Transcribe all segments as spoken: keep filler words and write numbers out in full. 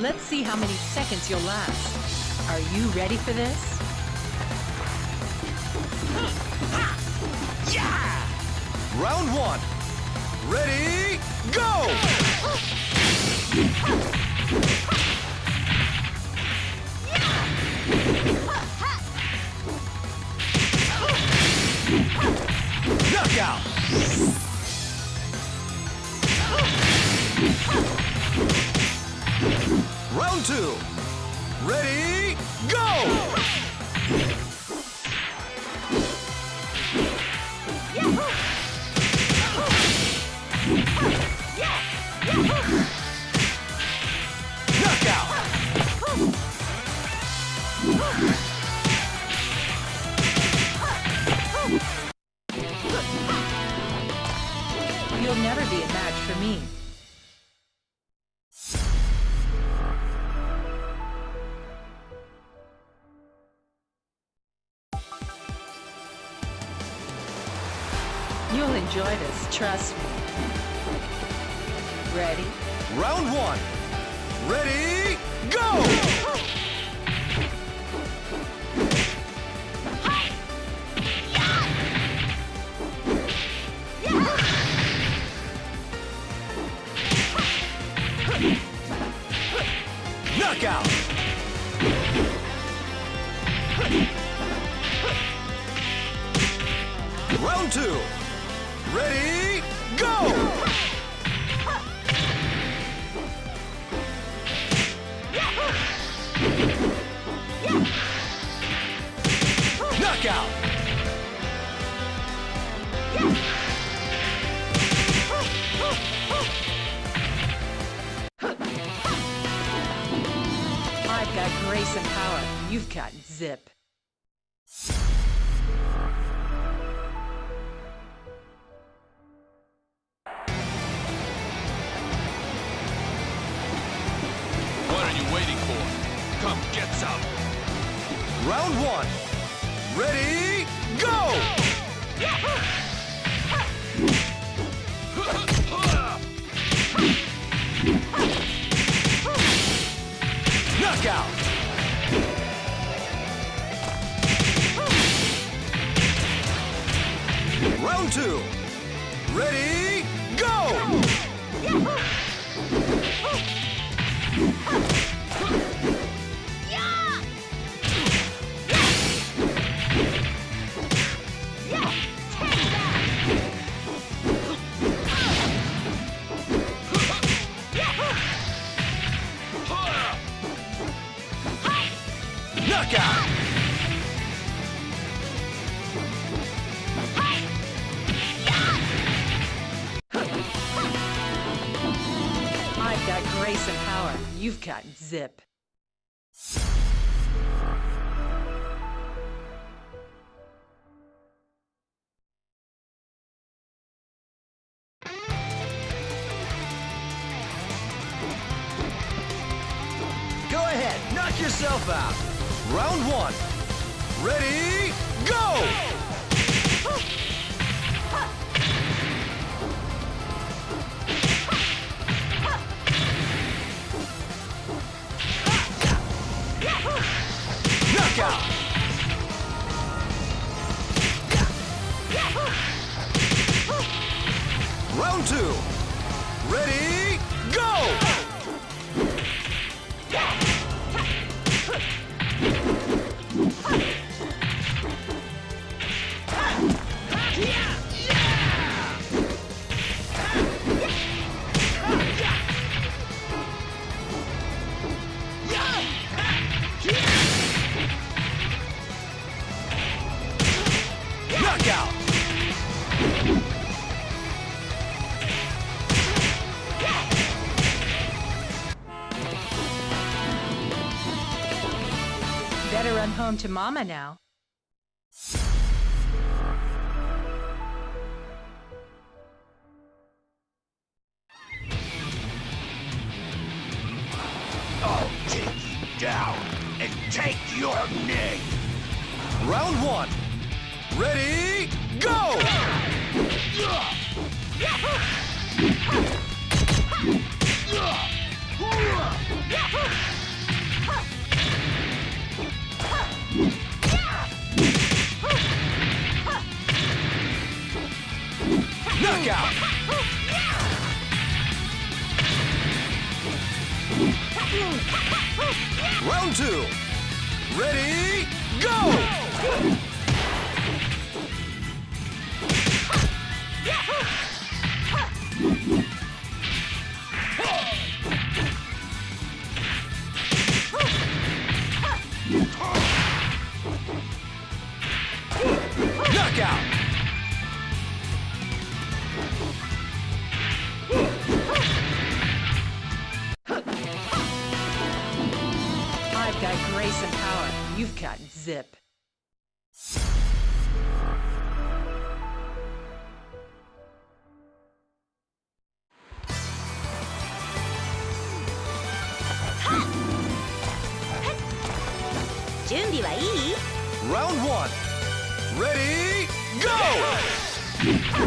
Let's see how many seconds you'll last. Are you ready for this? Yeah! Round one. Ready, go! Knockout! Round two. Ready, go! Knockout! You'll never be a match for me. You'll enjoy this, trust me. Ready? Round one. Ready, go! Knockout! Round two. Ready, go! Knockout! I've got grace and power. You've got zip. What are you waiting for? Come get some! Round one. Ready, go! Knockout! Round two. Ready, go! Knockout! I've got grace and power. You've got zip. Go ahead, knock yourself out. Round one. Ready, go! Knockout! Round two. Ready, go! Knockout! Better run home to Mama now. I'll take you down and take your name. Round one. Ready, go! Knockout! Round two. Ready, go! Knockout! I've got grace and power. You've got zip. Round one. Ready, go!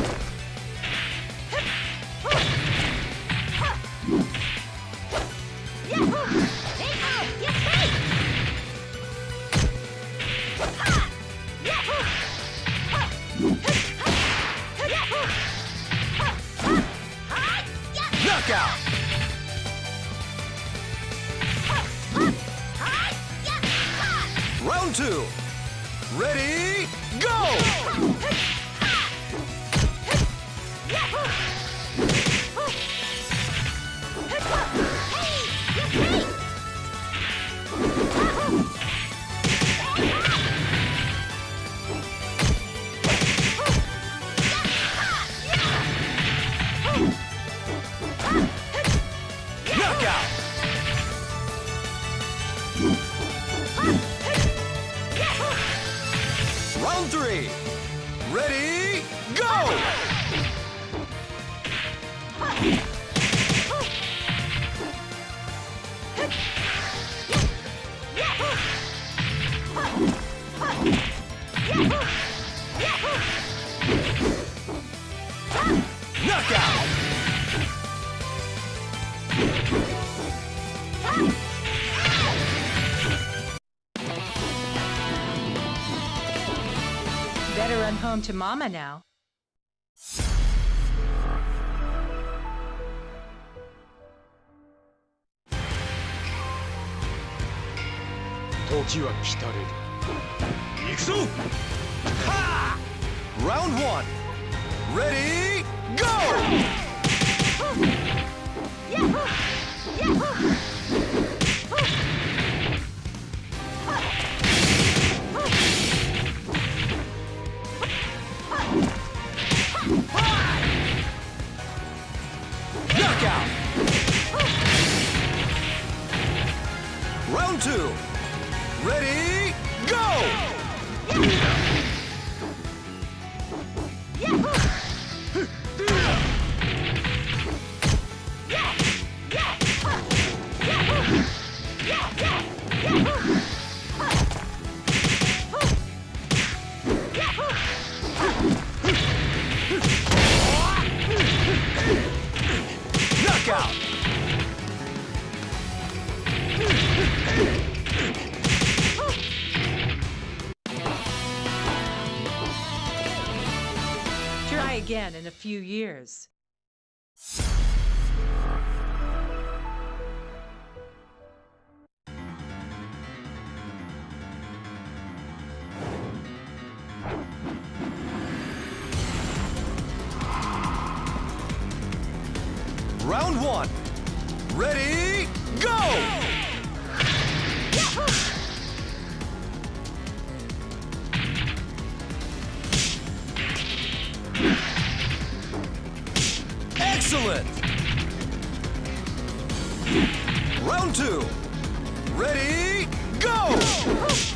Knockout! Round two. Ready, go! Knockout! Round three. Ready, go! Knockout! Better run home to Mama now. 時は来たれる。行くぞ！ Round one. Ready, go! Knockout! Round two. Ready, go! Knockout! Try again in a few years. Round one. Ready, go! Excellent! Round two. Ready, go!